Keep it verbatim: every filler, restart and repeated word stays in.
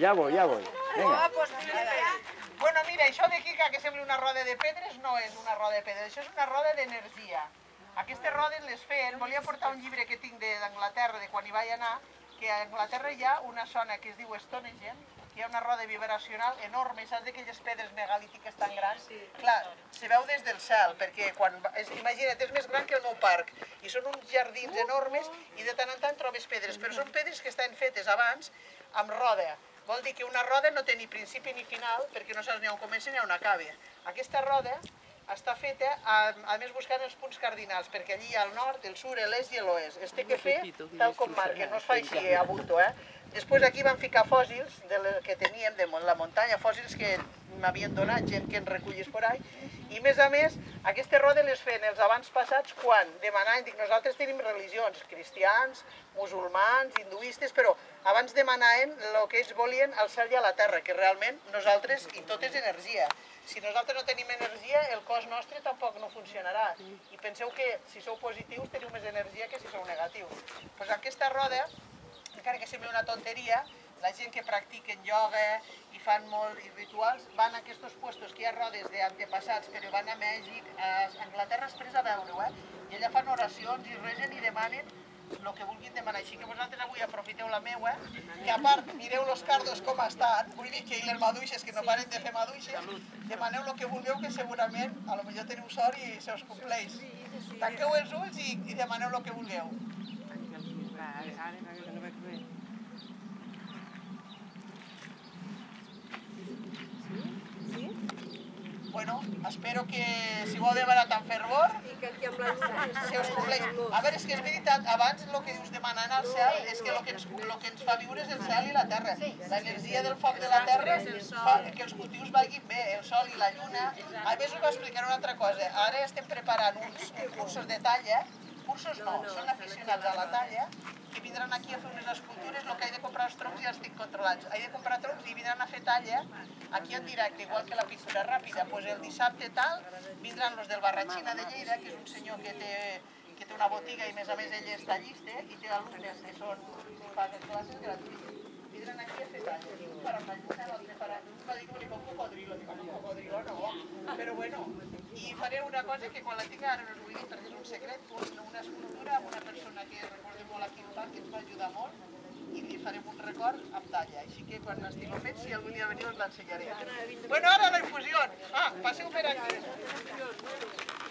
Ja voy, ja voy. Vinga. Bueno, mira, això d'aquí que sembla una roda de pedres no és una roda de pedres, això és una roda d'energia. Aquestes rodes les feien, volia portar un llibre que tinc d'Anglaterra, de quan hi vaig anar, que a Anglaterra hi ha una zona que es diu Stonehenge, hi ha una roda vibracional enorme, saps d'aquelles pedres megalítiques tan grans? Clar, se veu des del cel, perquè quan, imagina't, és més gran que el meu parc, i són uns jardins enormes i de tant en tant trobes pedres, però són pedres que estan fetes abans amb roda. Vol dir que una roda no té ni principi ni final, perquè no saps ni on comença ni on acaba. Aquesta roda està feta, a més buscant els punts cardinals, perquè allí hi ha el nord, el sud, l'est i l'oest. Es té que fer tal com marca, no es fa així a bunto, eh? Després aquí van ficar fòssils que teníem de la muntanya, fòssils que m'havien donat gent que en recullis por ahí, i més a més, aquestes rodes les feien els abans passats quan demanaven, dic, nosaltres tenim religions, cristians, musulmans, hinduistes, però abans demanaven el que ells volien al cel i a la terra, que realment nosaltres, i tot és energia. Si nosaltres no tenim energia, el cos nostre tampoc no funcionarà. I penseu que si sou positius teniu més energia que si sou negatius. Doncs aquesta roda, encara que sembli una tonteria, la gent que practiquen ioga i fan molt rituals van a aquests puestos que hi ha rodes d'antepassats, però van a Mèxic, a Anglaterra després a veure-ho, eh? I allà fan oracions i resen i demanen el que vulguin demanar. Així que vosaltres avui aprofiteu la meua, que a part mireu els cardos com estan, vull dir que les maduixes, que no paren de fer maduixes, demaneu el que vulgueu, que segurament a lo millor teniu sort i se us compleix. Tanqueu els ulls i demaneu el que vulgueu. Bueno, espero que si ho heu demanat amb fervor, se us compleix. A veure, és que és veritat, abans el que us demanen al cel és que el que ens fa viure és el cel i la terra. L'energia del foc de la terra fa que els cultius vagin bé, el sol i la lluna. A més us explicaré una altra cosa. Ara estem preparant uns cursos de talla, cursos no, són aficionats a la talla, que vindran aquí a fer unes escultures, el que he de comprar els troncs ja els tinc controlats. He de comprar troncs i vindran a fer talla aquí en directe, igual que la pintura ràpida. Doncs el dissabte tal, vindran els del Barratxina de Lleida, que és un senyor que té una botiga i a més a més ell és tallista i té alumnes que són, fa classes gratuïtes. Vindran aquí a fer talla. I un farà una lluna, l'altre farà... Un va dir que li fa un cocodrilo, dic, un cocodrilo no, però bueno. I faré una cosa que quan la tinc ara no us vull dir perquè és un secret, una escultura amb una persona que recordem molt aquí al parc, que ens va ajudar molt, i li farem un record amb talla. Així que quan estigueu fets, si algú volia venir us l'ensenyaré. Bueno, ara la infusió. Ah, passeu per aquí.